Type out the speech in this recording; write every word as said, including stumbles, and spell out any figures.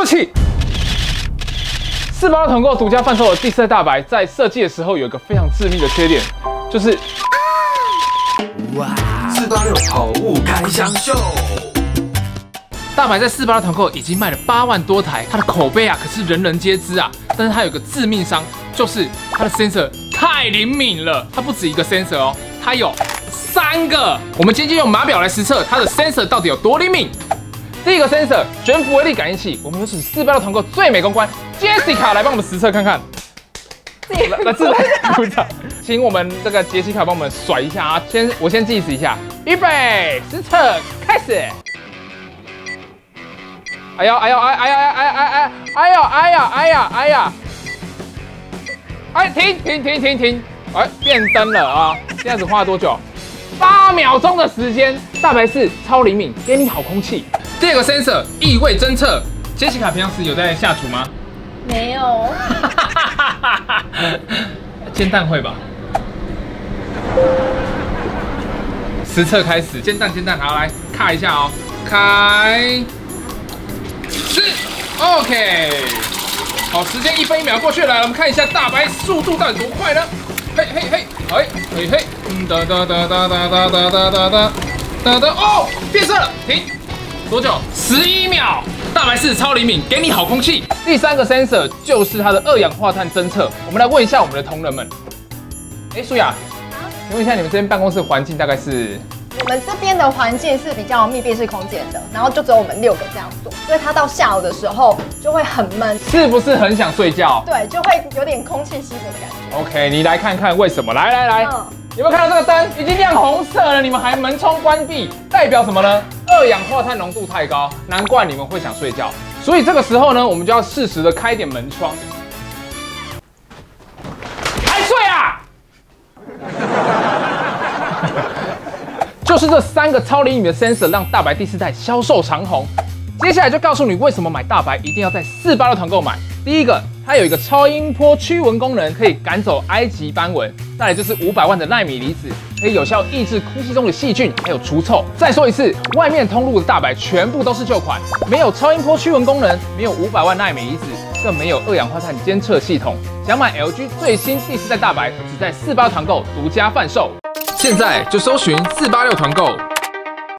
不起。四八六团购独家贩售的第四代大白，在设计的时候有一个非常致命的缺点，就是哇，四八六好物开箱秀。 大白在四八六团购已经卖了八万多台，它的口碑啊可是人人皆知啊。但是它有个致命伤，就是它的 sensor 太灵敏了。它不止一个 sensor 哦，它有三个。我们今天就用码表来实测它的 sensor 到底有多灵敏。第一个 sensor 悬浮微粒感应器，我们有请四八六团购最美公关 Jessica 来帮我们实测看看。来，来自来鼓掌，请我们这个杰西卡帮我们甩一下啊！先我先计时一下，预备，实测开始。哎呦哎呦哎哎哎哎哎哎哎呦哎呀哎呀哎呀！哎，停停停停停！哎，变灯了啊！这样子花了多久？八秒钟的时间。大白四超灵敏，给你好空气。第二个 sensor 异味侦测，杰西卡平常时有在下厨吗？ 没有。 煎蛋会吧？实测开始，煎蛋煎蛋，好来看一下哦，开。是 ，OK， 好，时间一分一秒过去了，我们看一下大白速度到底多快呢？嘿嘿嘿，哎嘿嘿，嗯哒哒哒哒哒哒哒哒哒哒哒哒，哦，变色了，停，多久？十一秒。大白四超灵敏，给你好空气。第三个 sensor 就是它的二氧化碳侦测，我们来问一下我们的同仁们。哎，舒雅，请问一下你们这边办公室环境大概是？ 我们这边的环境是比较密闭式空间的，然后就只有我们六个这样做，所以它到下午的时候就会很闷， 是不是很想睡觉？ 对，就会有点空气稀薄的感觉。 OK， 你来看看为什么？来来来，嗯、有没有看到这个灯已经亮红色了？你们还门窗关闭，代表什么呢？二氧化碳浓度太高，难怪你们会想睡觉。所以这个时候呢，我们就要适时的开点门窗。还睡啊？就是这三个超灵敏的 sensor 让大白第四代销售长红。接下来就告诉你为什么买大白一定要在四八六团购买。第一个，它有一个超音波驱蚊功能，可以赶走埃及斑蚊。再来就是五百万的奈米离子，可以有效抑制空气中的细菌，还有除臭。再说一次，外面通路的大白全部都是旧款，没有超音波驱蚊功能，没有五百万奈米离子，更没有二氧化碳监测系统。想买 L G 最新第四代大白，只在四八六团购独家贩售。现在就搜寻四八六团购。